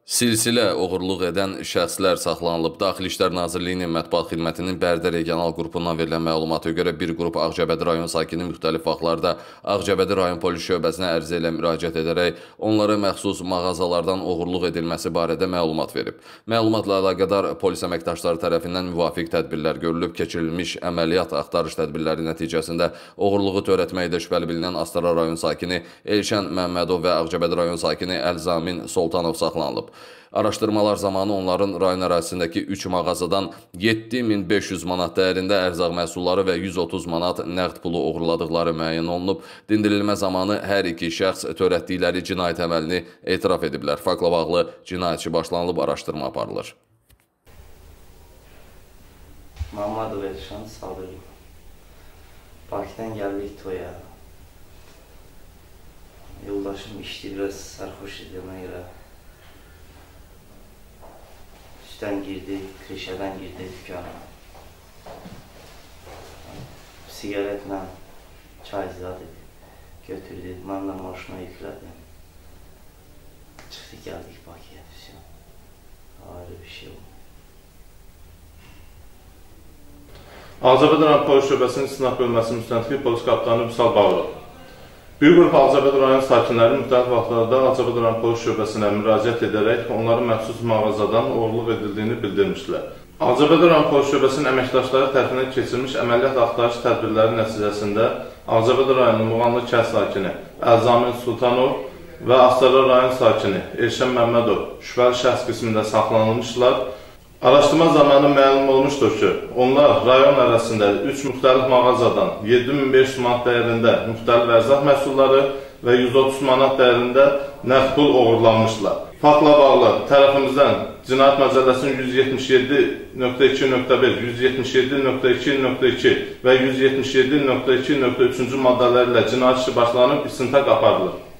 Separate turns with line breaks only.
Silsilə oğurluq edən şəxslər saxlanılıb. Daxili İşlər Nazirliyinin Mətbuat Xidmətinin Bərdə regional qrupundan verilən məlumata görə bir qrup Ağcabədi rayon sakini müxtəlif vaxtlarda Ağcabədi rayon polis şöbəsinə ərizə ilə müraciət edərək onlara məxsus mağazalardan oğurluq edilməsi barədə məlumat verib. Məlumatla əlaqədar polis əməkdaşları tərəfindən müvafiq tədbirlər görülüb, keçirilmiş əməliyyat axtarış tədbirləri nəticəsində oğurluğu törətməkdə şübhəli bilinən Astara rayon sakini Elşən Məmmədov və Ağcabədi rayon sakini Əlzamin Soltanov saxlanılıb. Araşdırmalar zamanı onların rayon ərazisindəki 3 mağazadan 7500 manat dəyərində ərzaq məhsulları və 130 manat nəqd pulu oğurladıqları müəyyən olunub. Dindirilmə zamanı hər iki şəxs törətdikləri cinayət əməlini etiraf ediblər. Faktla bağlı cinayətçi başlanılıb, araşdırma aparılır.
Məmmədov Elşən Sabirov. Bakıdan gəldik toya. Yoldaşım işdi, biraz sərxoş idi ona görə. Üstdən girdik, krişədən girdik dükkana. Sigaretlə çay zad götürdük, mən də maşına yüklədim. Çıxdıq, gəldik Bakıya. Ayrı bir şey oldu.
Ağcabədi rayon polis şöbəsinin istinaf bölməsi müstəntiqi polis kapitanı Vüsal Bağırov. Bir qrup Ağcabədi rayon sakinləri müxtəlif vaxtlarda Ağcabədi rayon polis şöbəsinə müraciət edərək onların məxsus mağazadan oğurluq edildiyini bildirmişdilər. Ağcabədi rayon polis şöbəsinin əməkdaşları tərəfindən keçirilmiş əməliyyat axtarış tədbirləri nəticəsində Ağcabədi rayonunun Muğanlı kənd sakini Əlzamin Soltanov və Astara rayon sakini Elşən Məmmədov şübhəli şəxs qismində saxlanılmışlar. Araşdırma zamanı məlum olmuşdur ki, onlar rayon ərazisində 3 müxtəlif mağazadan 7500 manat dəyərində müxtəlif ərzaq məhsulları və 130 manat dəyərində nəqd pul oğurlanmışlar. Faktla bağlı tərəfimizdən Cinayət Məcəlləsinin 177.2.1, 177.2.2 və 177.2.3-cü maddələri ilə cinayət işi başlanıb istintaq aparılır.